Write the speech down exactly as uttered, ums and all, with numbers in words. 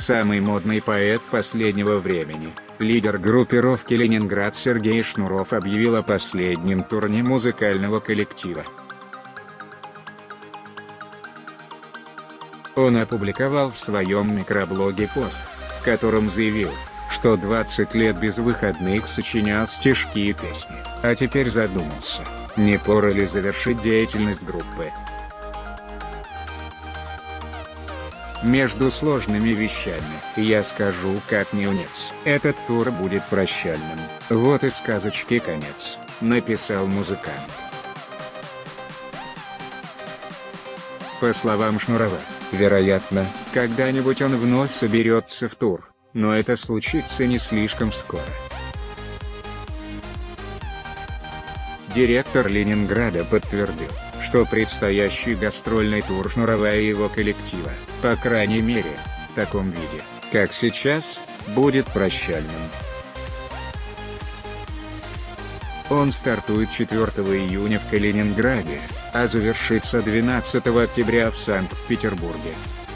самый модный поэт последнего времени, лидер группировки «Ленинград» Сергей Шнуров объявил о последнем турне музыкального коллектива. Он опубликовал в своем микроблоге пост, в котором заявил, что двадцать лет без выходных сочинял стишки и песни, а теперь задумался, не пора ли завершить деятельность группы. Между сложными вещами, я скажу как неунец, этот тур будет прощальным, вот и сказочке конец, написал музыкант. По словам Шнурова, вероятно, когда-нибудь он вновь соберется в тур, но это случится не слишком скоро. Директор Ленинграда подтвердил, что предстоящий гастрольный тур Шнурова и его коллектива, по крайней мере, в таком виде, как сейчас, будет прощальным. Он стартует четвёртого июня в Калининграде, а завершится двенадцатого октября в Санкт-Петербурге.